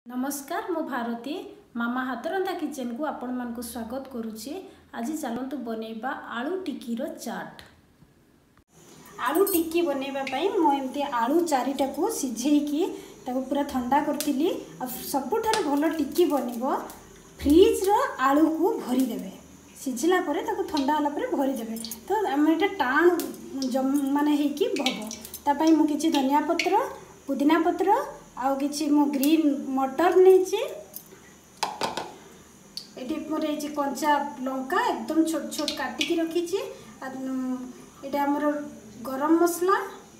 नमस्कार मो भारती मामा हाथरंधा किचन को आपण मानक स्वागत करुच्ची। आज चलतु बनैबा आलू टिक्की रो चाट। आलू टिक्की बनैबा पई मो एमती आलू चारिटा को सिझेकी ताको पूरा ठंडा करथिली। आ सबुठार भलो टिक्की बनिबो फ्रिज रो आलू को भरी देबे, सिझला परे ताको ठंडा होला परे भरी देबे। तो हम एटा टाण माने हेकी भबो। ता पई मु किछि धनिया पत्र, पुदीना पत्र आउ किछि मो ग्रीन मटर नेछि। एटी मोर एछि कंचा लंका एकदम छोट छोट काटी की रखिछि। एटा हमर गरम मसला,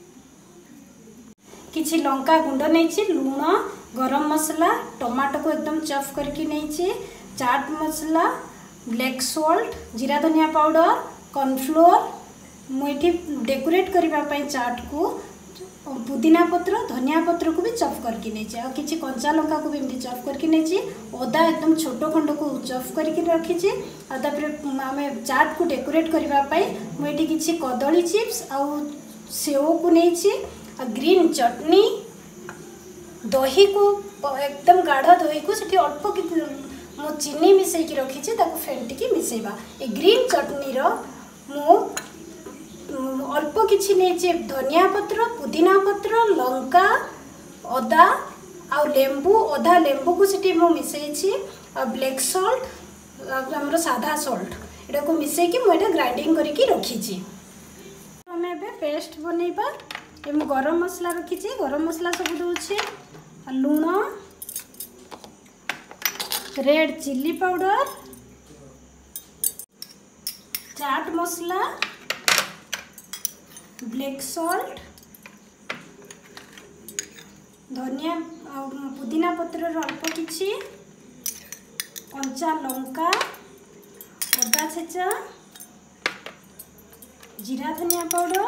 किछि लंका गुंड नेछि, लूण, गरम मसला, टमाटो को एकदम चॉप करके नेछि, चाट मसला, ब्लैक सॉल्ट, जीरा धनिया पाउडर, कॉर्नफ्लोर। मुझे डेकोरेट करबा पई चाट को पुदीना पत्र, धनिया पत्र को भी चॉप करके नेछि। आ किछि कंचा लंका को भी एमती चॉप करके नेछि। अदा एकदम छोट खंड को चॉप करके रखिछि। आ तापर हमें चाट को डेकोरेट करबा पई मुझे किछि कदली चिप्स आ सेव को नेछि। आ ग्रीन चटनी, दही को एकदम गाढ़ा दही को सेठी अल्प मो चीनी मिसई की रखिछि, ताको फेंटी की मिसेबा। ए ग्रीन चटनी रो मो अल्प किछि नेछि धनिया पत्र, पुदीना पत्र, लंका, अदा आ लेंबू, अधा लेंबू को सेठी मो मिसेछि। आ ब्लैक सॉल्ट हमरो सादा सॉल्ट एटा को मिसे की मोटा ग्राइंडिंग करके रखिछि। हमें एबे पेस्ट बनेबा। एम गरम मसला रखिछि, गरम मसला सब दोछि, लूण, रेड चिल्ली पाउडर, चाट मसला, ब्लैक सॉल्ट, धनिया पुदीना पत्र अल्प किछि, कंचा लंका, अदा छेचा, जीरा धनिया पाउडर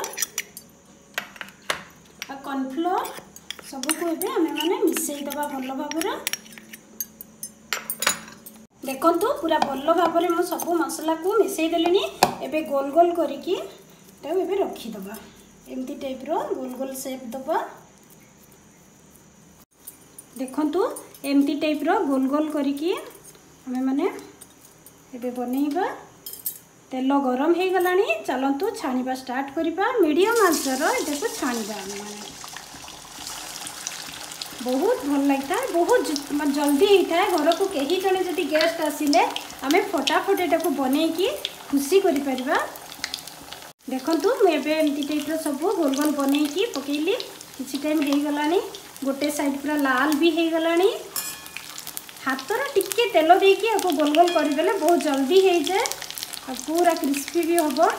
आ कॉर्नफ्लोर सबको एबे हमें माने मिसई दबा भलो भाबरे। देखंतु पूरा भलो भाबरे मो सब मसला को मिसई देलिनी। एबे गोल गोल करिकी ताऊ एबे रखी दबा। एमती टाइप रो गोल गोल शेप दबा। देखंतु एमती टाइप रो गोल गोल करिकी हमें माने एबे बनेइबा। तेल गरम हे गलानी, चलंतु छानिबा स्टार्ट करिबा। मीडियम आंच रो एटाको छानिबा। बहुत भल लगता है, बहुत जल्दी होता है। घर को कहीं जड़े जदि गेस्ट आसिले आमे फटाफट एटा को बने की खुशी करि परिबा। देखंतु मुझे एमती टाइप रो सब गोल गोल बने की पकेली। किछि टाइम हे गलानी, गोटे साइड पूरा लाल भी हे गलानी। हाथर टिके तेल देकी आपको गोल गोल कर देले बहुत जल्दी हे जाए और पूरा क्रिस्पी भी होबो।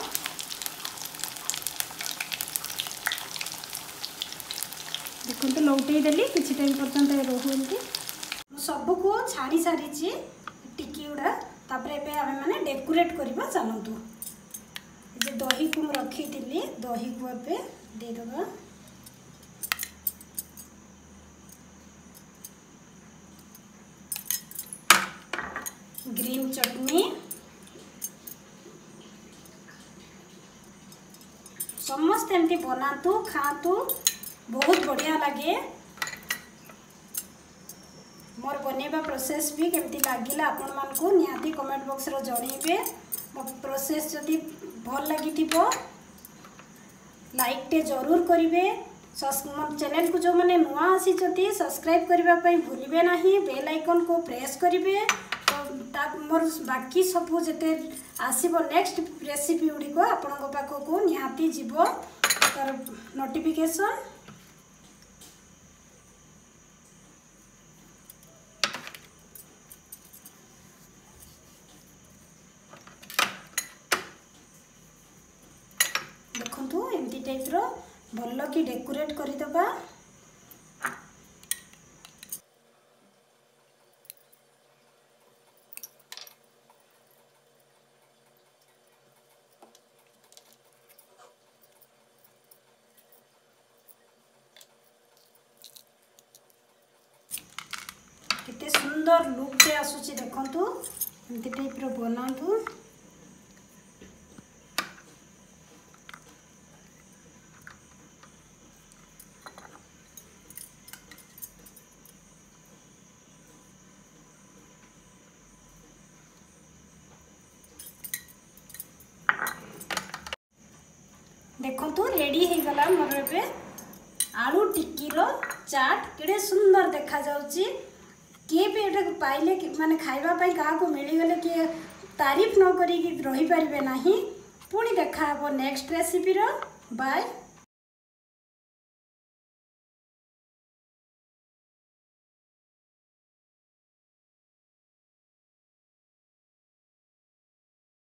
देखंतु लौटई देली किछि टाइम पर्यंत रहउंती। सब को छाणी सारी टिक्की उड़ा। तापर एबे हमें माने डेकोरेट करबा। चलंतु जे दही को रखी दिली, दही को एबे दे दबा। ग्रीन चटनी, समस्त एमती बनातु खातु, बहुत बढ़िया लगे। मोर बनेबा प्रोसेस भी केमती लागिला आपण मान को निहाती कमेंट बॉक्स रो जणेबे। मो प्रोसेस जदि भल लागिथिबो लाइक टे जरूर करिवे। मोर चैनल को जो माने नुआ आसी जति सब्सक्राइब करबा पई भूलिबे नाही। बेल आइकन को प्रेस करिवे। तो मोर बाकी सब जते आसीबो नेक्स्ट रेसिपी उडी को आपन को पाखो को निहाती जीवो तर नोटिफिकेशन। देखंतु एमती टाइप रो भल्लो की डेकोरेट करि दबा। केते सुंदर लुक पे आसुची देखंतु। एमती टाइप रो बनातु। देखो रेडी हो गला मोर ए आलू टिक्की रो चाट केड़े सुंदर देखा जाउची। किए भी एटा पाइले माने खाइबा पाई काहा को मिली गले कि तारीफ न करी कि रही पारिबे नाही। पुणी देखा हबो नेक्स्ट रेसिपी रो। बाय।